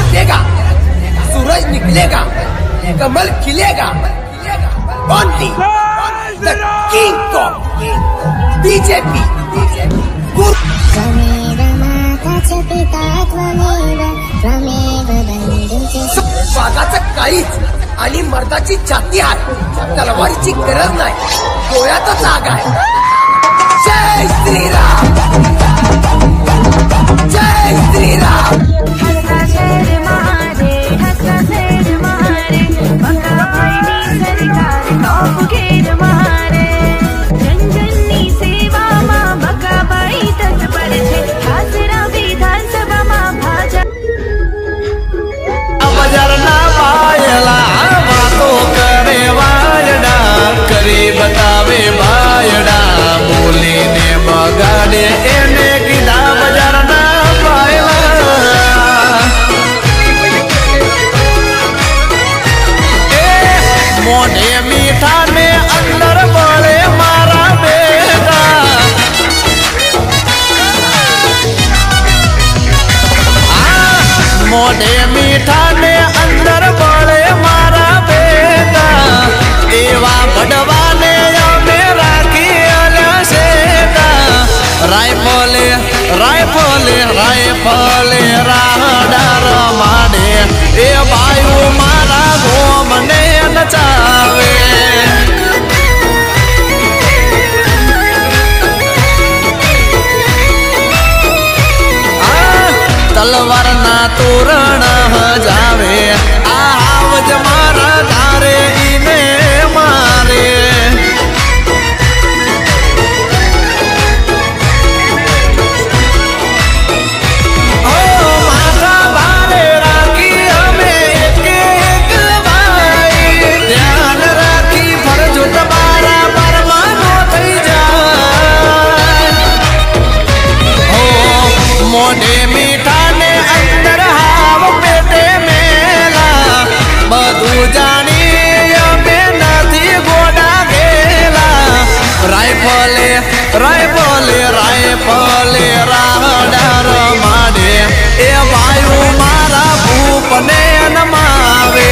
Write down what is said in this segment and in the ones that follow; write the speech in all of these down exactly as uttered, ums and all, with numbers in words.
छुटेगा, सूरज निकलेगा, कमल खिलेगा। Only the king of BJP. वाघाचं काळीच आणि मर्दाची छाती आहे, तलवारीची गरज नाही, डोळ्यातच आग आहे। जय श्रीराम, जय श्रीराम। बतावे बायडा बोली ने बगाड़े एने कीधा बाजार ना पायला। मोढ़े मीठा ने अंदर बड़े मारा बेटा, मोढ़े मीठा ने अंदर बड़े मारा बेटा। एवा बड़वा रायफले रायफले रायफले राडार माडे ए बायु मारा घोमने नचावे। तलवार ना तोरण जावे आवज मारा धारे इने मारे। मोढ़े मीठा ने अंदर हाव पेटे मेला, बधु जानी में नदी गोड़ा गेला। रायफले रायफले रायफले राडार माडे ए वायु मारा भूपने नमावे।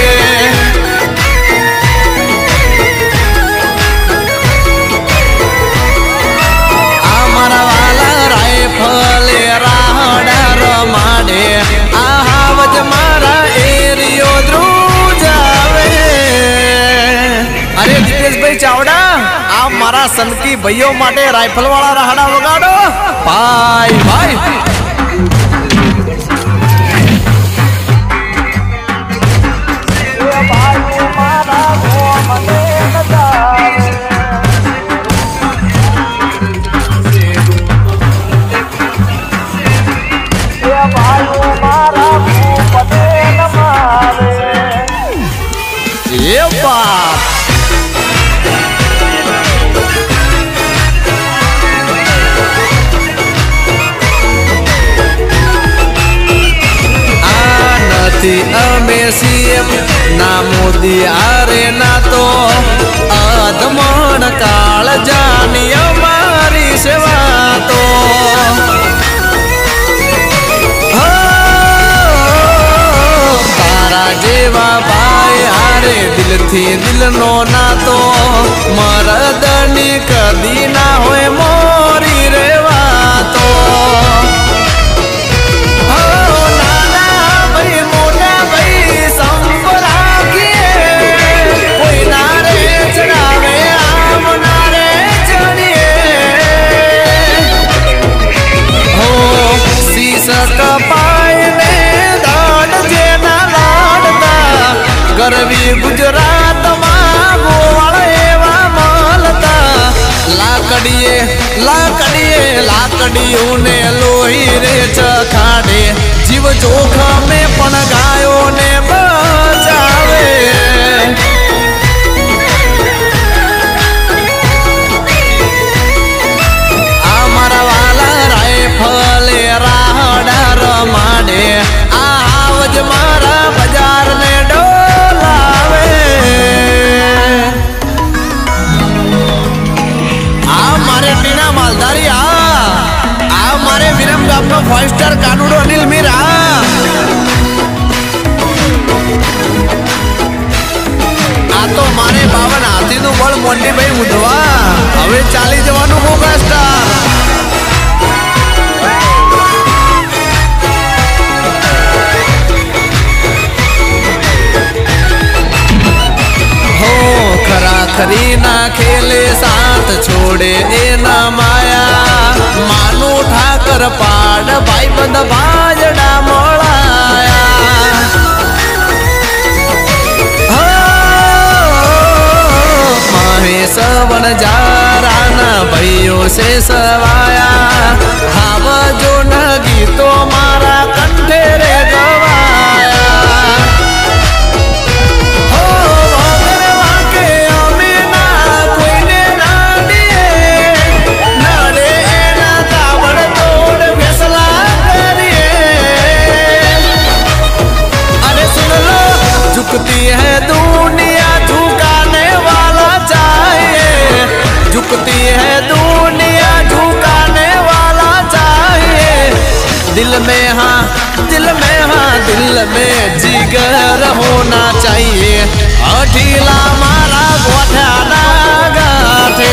आमरा वाला रायफले माडे आवाज मारा एरियो ध्रुजावे। अरे जितेश भाई चावड़ा, आप मारा सन की भैयों माटे राइफल वाला राहड़ा वगाड़ो। भाई भाई ये बात आनती अमे सीएम ना मोदी आरे ना तो आदमन काल जानी हमारी सेवा तो। तारा जेवा भाई हारे दिल थी दिल नो ना तो मरदनी कदी ना होए मोरी रेवा तो। हो नाना भाई मोटा भाई संपरा किए, कोई नारे चढ़ावे आम नारे चढ़िए। हो शीश कपाई में दाड़ जेना लाड़ता, गरवी गुजरात मां गोवाल एवा मालता। लाकड़िए लाकड़िए लाकड़ियों ने लोही रे चखाड़े, जीव जोखम में पण गायो ने बचावे। आमरा वाला रायफले राहडार माडे आवाज मारा बाजार ने डोलावे। आ मारे टीना मालदारी आ आ मारे विरम गाम नो फाइव स्टार कानूडो अनिल मीरा। जोड़े एना माया मानू ठाकर पाड़ भाई बंद बाजड़ा मोड़ाया महेश वन जाराना भाइयों से सवाया हाव जो न गीतो मारा कंठे रे गवाया झुकती है दुनिया झुकाने वाला चाहिए झुकती है दुनिया झुकाने वाला चाहिए दिल में हाँ दिल में हाँ दिल में जिगर होना चाहिए अठीला मारा गोठा ना गाठे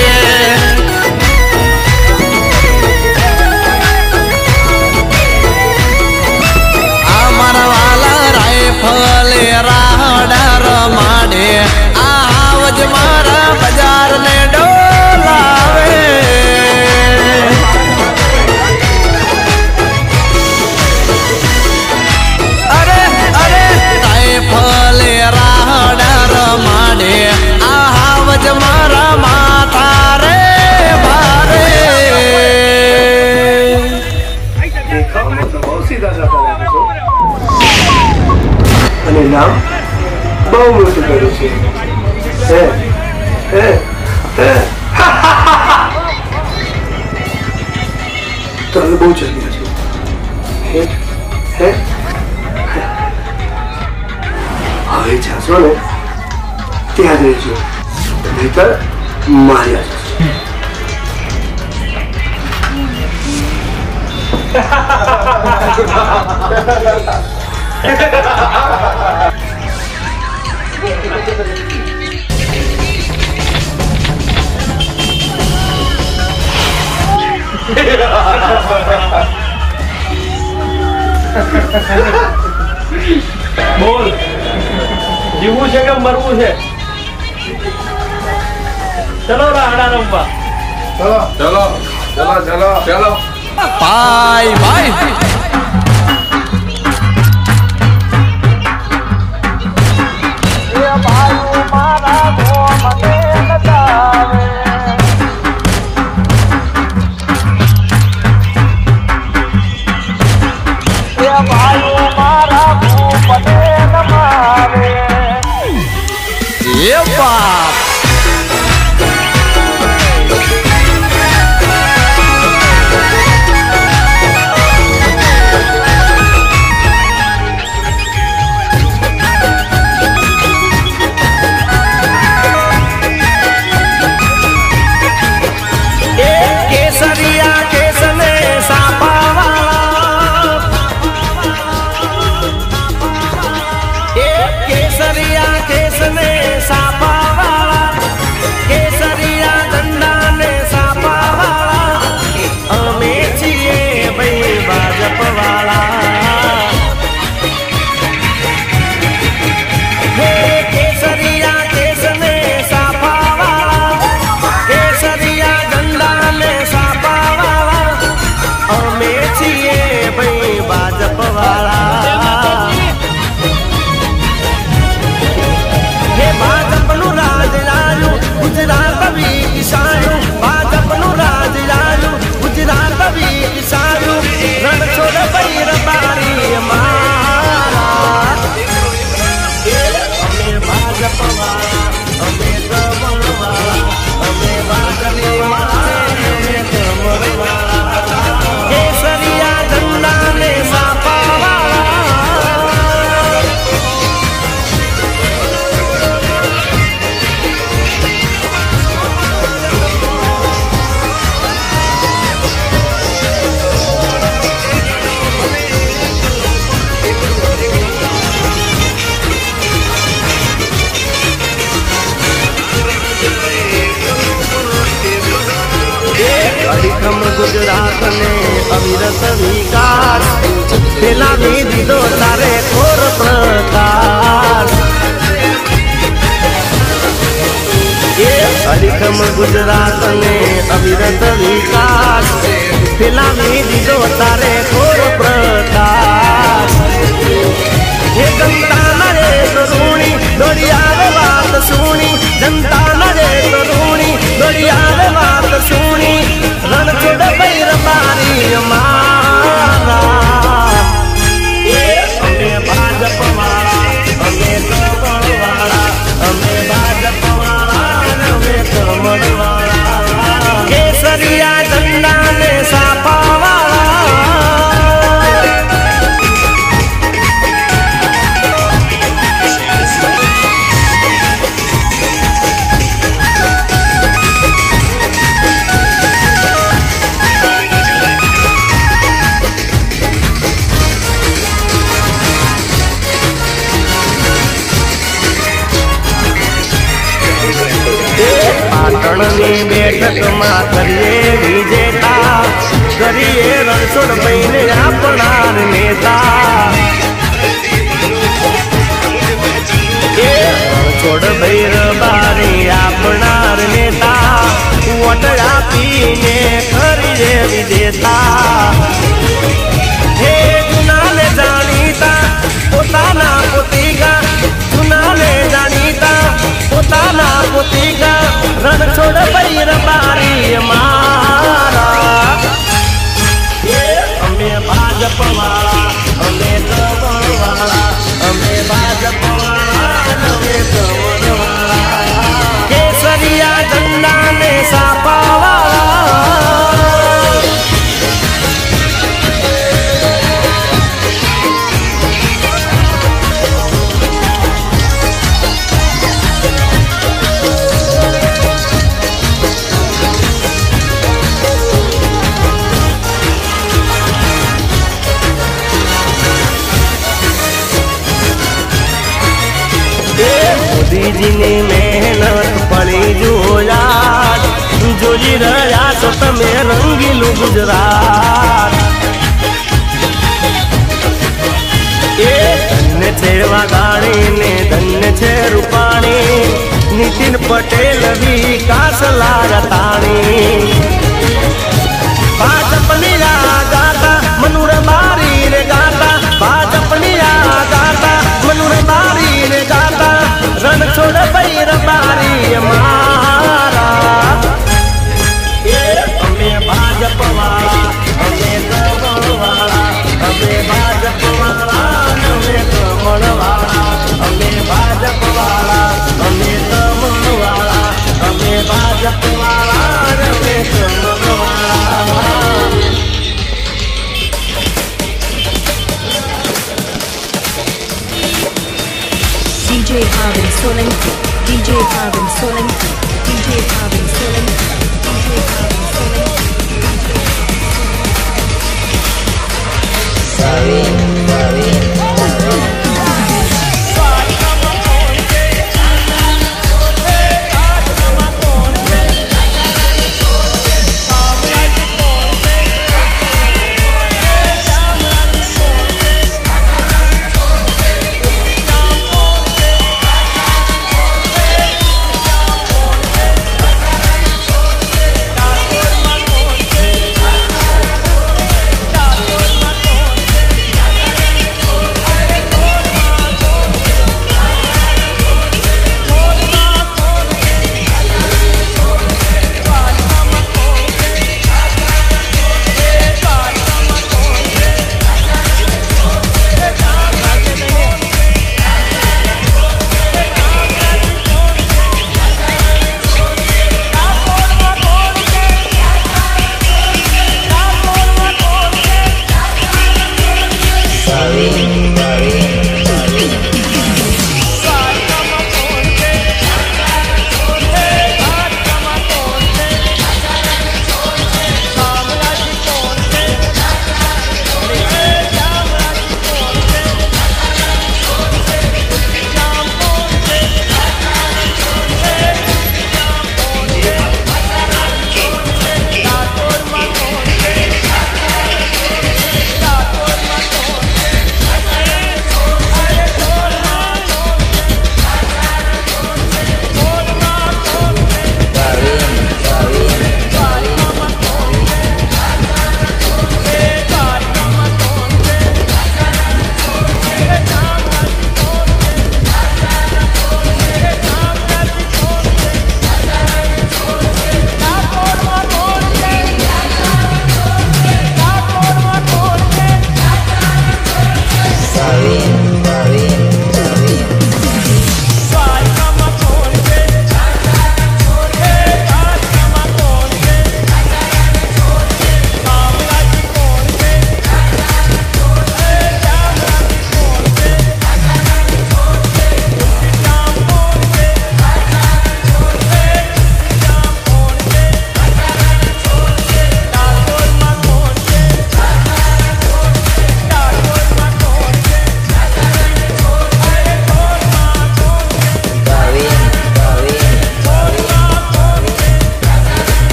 फले राडर माडे आवज मारा बाजार ने डोलावे अरे अरे ताए फले राडर माडे आवज मारा माथा रे भारे देखा मतलब बहुत सीधा जाता है અને નામ બહુ મોટું કર્યું છે હે હે હે તમે બહુ ચાલ્યા છો હે હે હવે જાશો ને ત્યાં રહેજો નહીતર માર્યા જશો बोल जीवू છે કે મરવું છે ચલો રાહડા રમવા ચલો चलो चलो चलो चलो बाय बाय ये बात गुजरात ने अविरत विकास पेला भी दीदो तारे खोर प्रकाश ये अलिखम गुजरात ने अविरत विकास फिलावी दीदो तारे घोर प्रकाश ये जनता नरे तरुणी दौड़िया बात सुनी जनता नरे तरुणी दौड़िया बात सुनी रण छोड़ पैर मारी मारा हमें भाजप वाला हमें कमल वाला हमें भाजप वाला हमें कमल वाला केसरिया झंडा ने सापा वाला पाटणनी बैठक में करिए विजेता करिए रणछोड़ बहने अपनार नेता रणछोड़ भैर बारी अपनार नेता वोट आपीने करिए विजेता हे चुनाले जानीता पोताना पोतीगा चुनाले जानीता पोताना पोतीगा रण छोड़ पैर बारी मारा हमें भाजप वाला हमें कमल वाला हमें भाजप वाला हमें कमल वाला केसरिया झंडा ने सापा वाला मोदी जी ने मेहनत पड़ी जो याद जो जी रियासत में रंगीलू गुजरात ए धन्य छे वाघाणी ने धन्य छे रूपाणी नितिन पटेल विकास लागताणी भाजपनी गाता मनोर बारी रे गाता भाजपनी गाता मनोर बारी रे गाता रण छोड़ पैर बारी मारा हमें भाजप वाला हमें कमल वाला हमें भाजप वाला हमें कमल वाला हमें भाजप वाला हमें कमल वाला हमें भाजप वाला हमें कमल वाला D J Harvin Solanki, D J Harvin Solanki, D J Harvin Solanki, D J Harvin Solanki.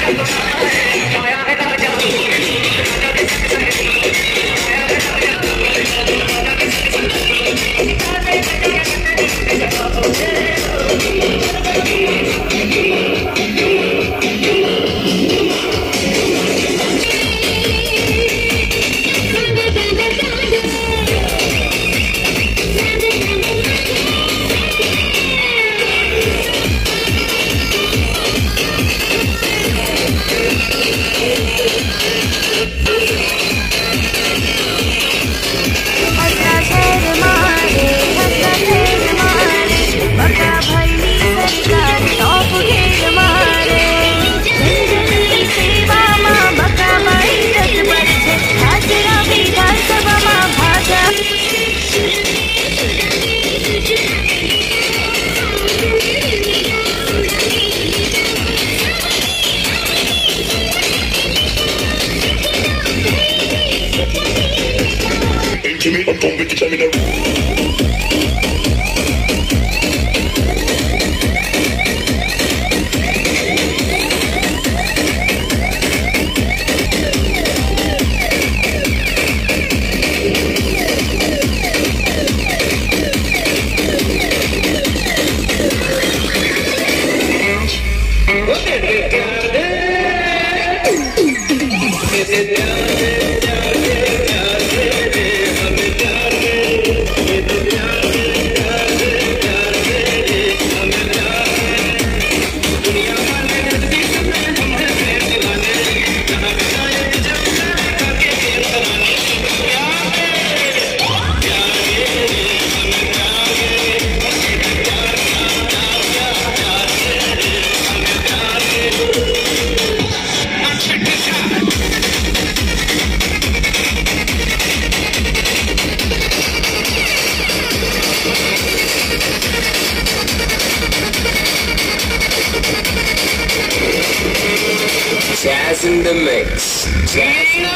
Jazz in the mix. Jazz in the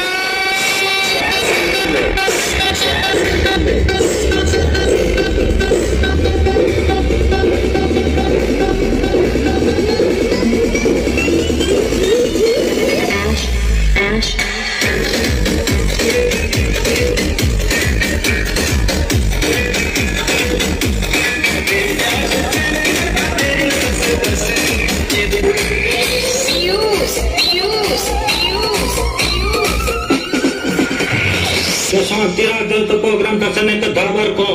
mix. Jazz in the mix. Ash, ash. तेरा दिल तो प्रोग्राम का समय तो दरबार को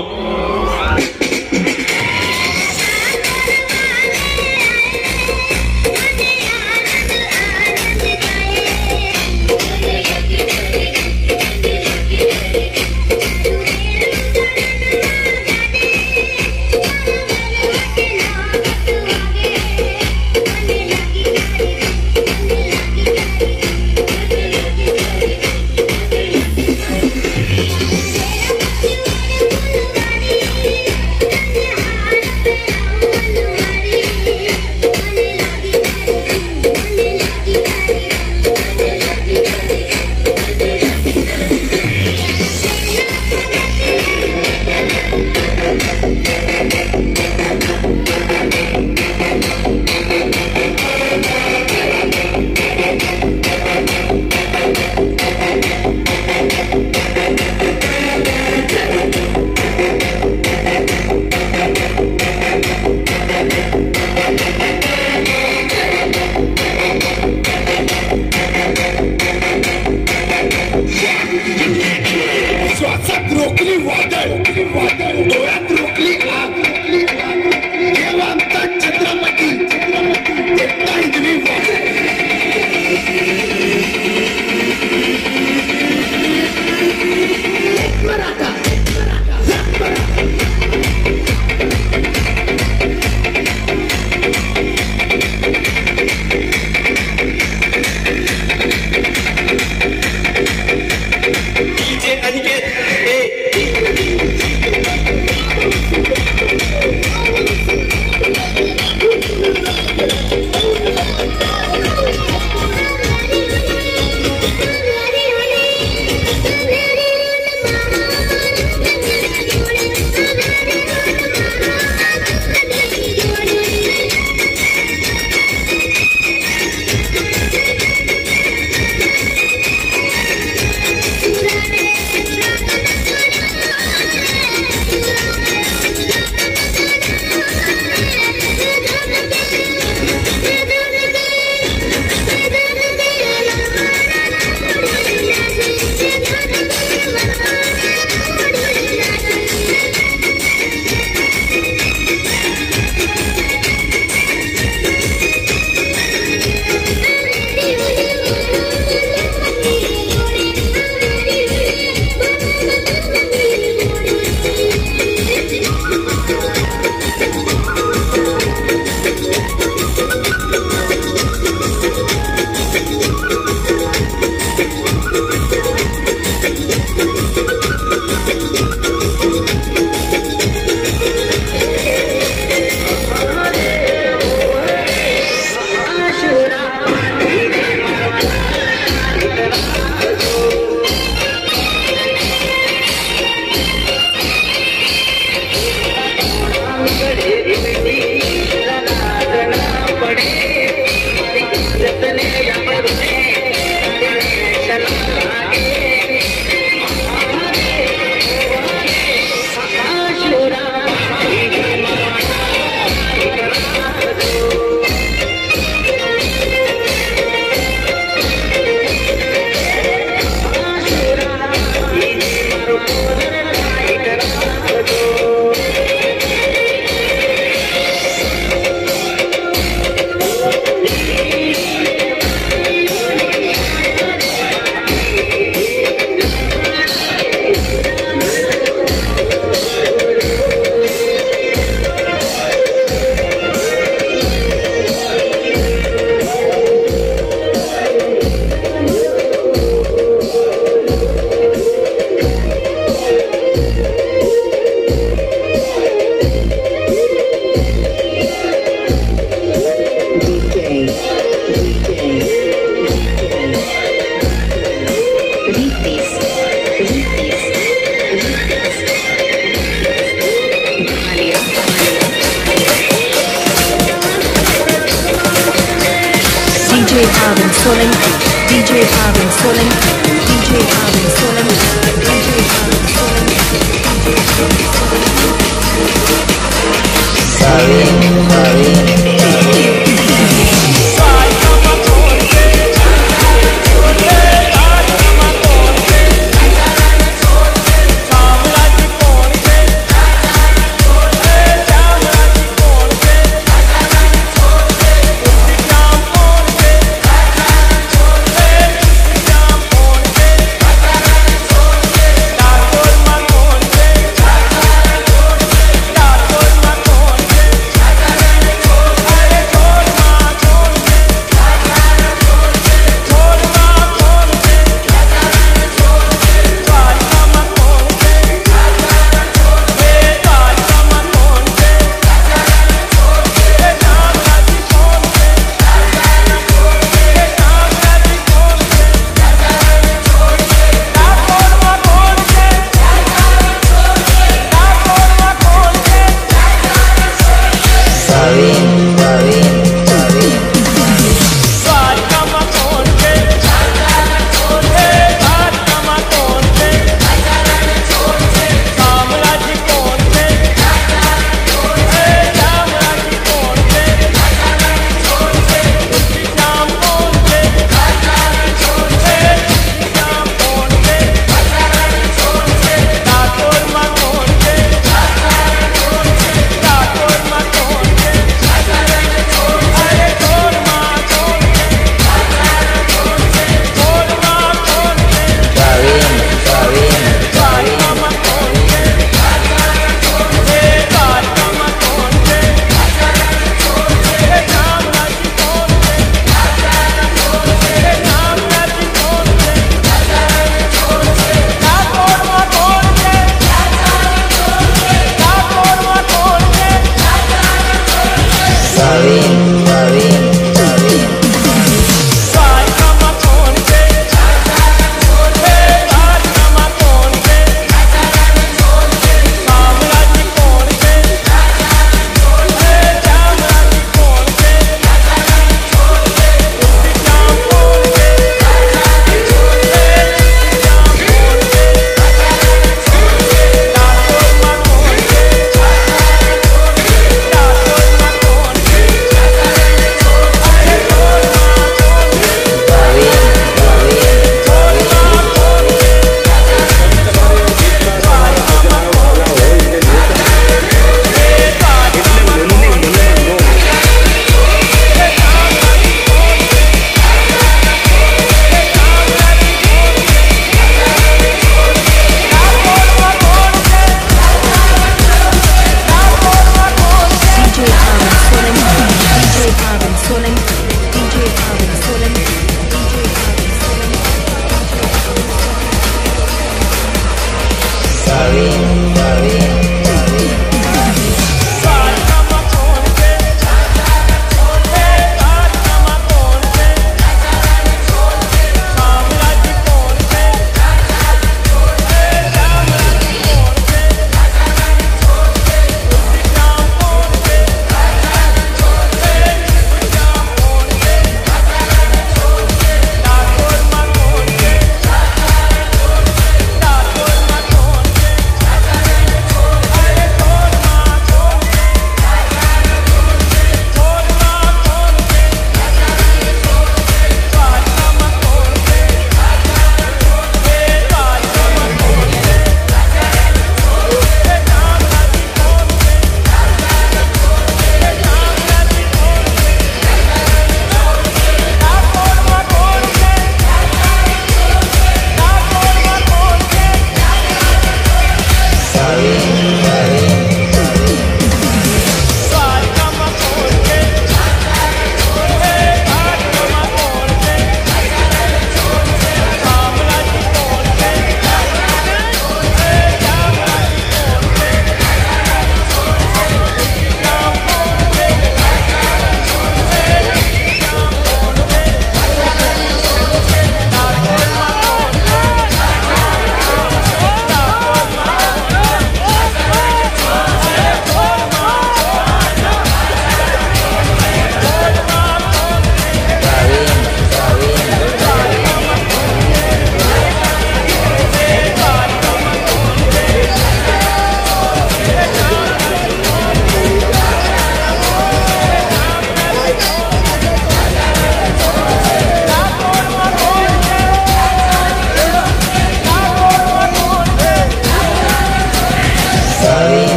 D J Pavan Solanki, D J Pavan Solanki, D J Pavan Solanki, D J Pavan Solanki, D J Pavan Solanki.